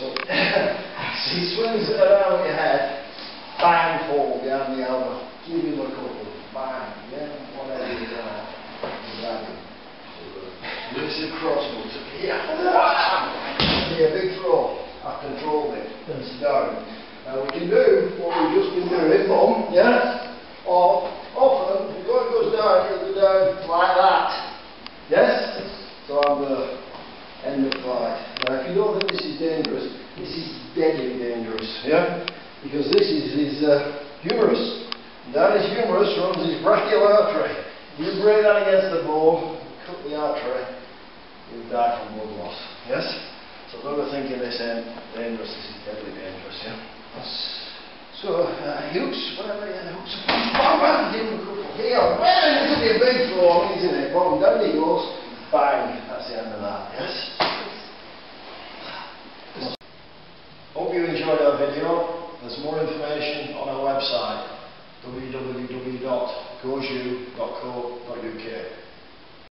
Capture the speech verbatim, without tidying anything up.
So, as he swings it around your head, bang, fall behind the elbow. Give him a couple, bang, yeah, whatever you do. Lifts across, moves up here. See a big throw. I've controlled it. And it's down. Now we can do what we've just been doing, mum, yeah? Or often, if it goes down, it'll go down like that. Yes? So I'm the end of fight. Now if you don't think this is dangerous, this is deadly dangerous, yeah? Because this is his uh, humerus. And down his humerus runs his brachial artery. You break that against the bone, cut the artery, you'll die from blood loss. Yes? So don't ever think of this end dangerous, this is deadly dangerous, yeah? So, uh, hooks, whatever, yeah, hooks, bam, bam, give him a couple here, bang, this will be a big throw, isn't it? Bottom down he goes, bang, that's the end of that, yes? Hope you enjoyed our video. There's more information on our website, w w w dot goju dot co dot u k.